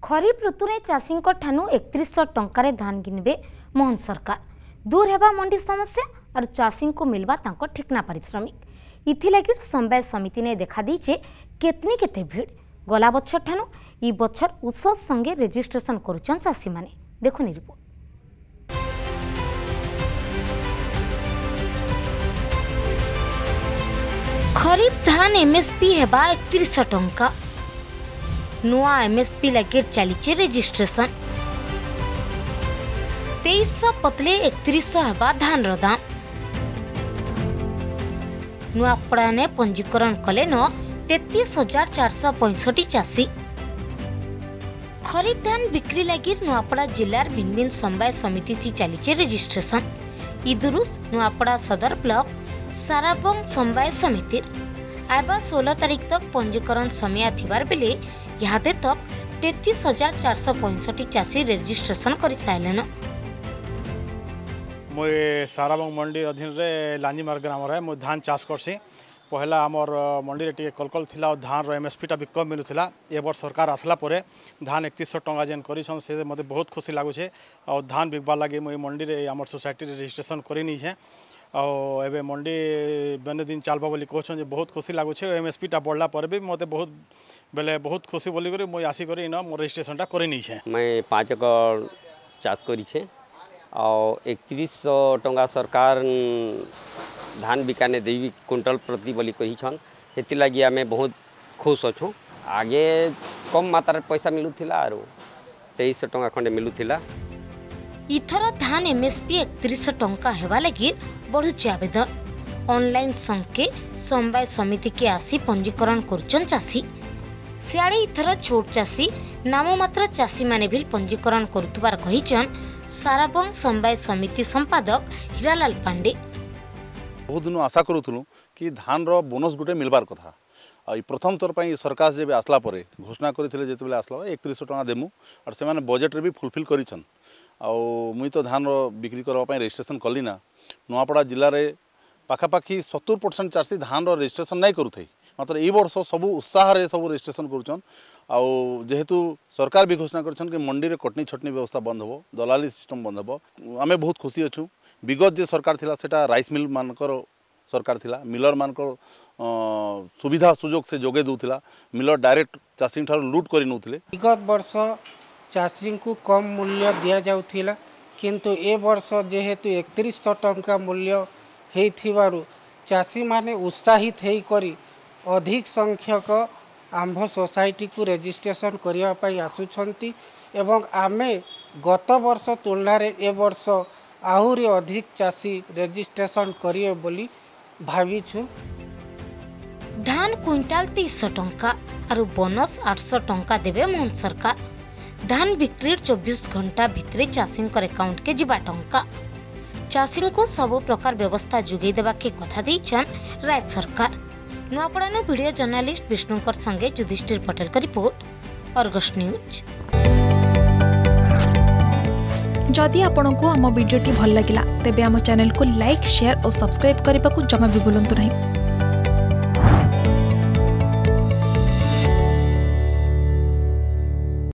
खरीफ ऋतु में चाषी ठानु 3100 टंकार धान किनबे मोहन सरकार। दूर हेबा मंडी समस्या और चाषी को मिलवा तांको ठिकना पारिश्रमिक। इथिलागि समवाय समिति ने देखा दीचे केतनी केते भीड़। गला बछर ठानु ई बछर उस संगे रजिस्ट्रेशन करुचन चाषी माने। देखुनी रिपोर्ट। खरीफ धान एमएसपी हेबा 3100 टंका। नुआ एमएसपी लगे चली रजिस्ट्रेशन 2300 पतले 3100 हेबा धान दाम। नुआपड़ा ने पंजीकरण कले न 33,465 चाषी। खरीफ धान बिक्री लगी नुआपड़ा जिलार भिन्न भिन्न समवाय समिति थी चली रजिस्ट्रेशन। इदुरुस नुआपड़ा सदर ब्लॉक साराबंग समवाय समिति आबा 16 तारीख तक पंजीकरण समय थिबार बेले यहाँ तक 33,465 चाषी रजिस्ट्रेशन कर साइलेन। मुई साराबंग मंडी अधीन रे लांजीमार ग्राम रे मु धान चाष करसी। पहला आमर मंडी रे टिके कलकल थिला और धान रो एमएसपी टा भी कम मिलुथिला। ए बार सरकार आसला परे धान 3100 टंका जेन करिसन से मते बहुत खुशी लागु छे। और धान बिकबा लागी मुई मंडी रे आमर सोसाइटी रे रजिस्ट्रेशन करिनी छे। और एबे मंडी बने दिन चलबा बोली कहछन जे बहुत खुशी लागु छे। एमएसपी टा बढ़ला पर भी मते बहुत बेले बहुत खुशी बोली करी मुई आसी करी न मोर रजिस्ट्रेशन टा करिनी छे। मैं 5 एकड़ चाष करी छे और 3100 टंका सरकार धान बिकाने देवी क्विंटल प्रति बोली कही छन। हेति लागि आमे बहुत खुश अछु। आगे कम मात्रा पैसा मिलुथिला आरो 2300 टंका खंडे मिलुथिला। इथर धान एमएसपी 3100 टंका हेबा लगी बढ़ुची आवेदन। ऑनलाइन संके समवाय समिति के आसी पंजीकरण करुचन चाषी। सियाड़े इथर छोट चाषी नाम मात्र चाषी माने भी पंजीकरण करुतबार कहिचन साराबंग समवाय समिति संपादक हीरालाल पांडे। बहुत दिन आशा करूँ कि धान रो बोनस गुटे मिलबार कथा। प्रथम थर पर सरकार जब आसला परे घोषणा करते जिते आसला 3100 टंका देमु और से बजेट रे भी फुलफिल करिछन। मुई तो धान रो बिक्री करबा रजिस्ट्रेशन कली ना। नुआपड़ा जिले में पाखापाखि 70% चाषी धान रो रजिस्ट्रेशन नहीं करूथई। मात्र ए वर्ष सबू उत्साह रे सब रजिस्ट्रेशन करुचन। जेहेतु सरकार भी घोषणा करछन कि मंडी रे कटनी छटनी व्यवस्था बंद हो, दलाली सिस्टम बंद हो। आमे बहुत खुशी अछु। विगत जे सरकार थिला सेटा राइस मिल मानकर सरकार थिला। मिलर मानकर सुविधा सुजोग से जोगे दूथिला। मिलर डायरेक्ट चाषी ठार लूट करि नउथिले। विगत वर्ष चाषी को कम मूल्य दिया जाउथिला, किंतु ए वर्ष जेहेतु 3100 टंका मूल्य हेइथिबारु चाषी माने उत्साहित हेइ करी अधिक संख्यक आंभ सोसाइटी को रजिस्ट्रेशन करिया पई आसुछंती। एवं आमे गत वर्ष तुलना रे ए वर्ष आहुरी अधिक चाषी रजिस्ट्रेशन करिए बोली भाविछु। धान क्विंटाल 300 टंका और बोनस 800 टंका देवे मोहन सरकार। धान बिक्री 24 घंटा भितरे चाषी अकाउंट के जीवा टंका। चाषी को सब प्रकार व्यवस्था जुगै देवा के कथा देछन राज्य सरकार। नुआपड़ा वीडियो जर्नलिस्ट विष्णुकर संगे युधिष्ठिर पटेल का रिपोर्ट, अर्गस न्यूज। जदि आपंक आम भिडी भल लगा तेब आम चैनल को लाइक, शेयर और सब्सक्राइब करने को जमा भी भूलु नहीं।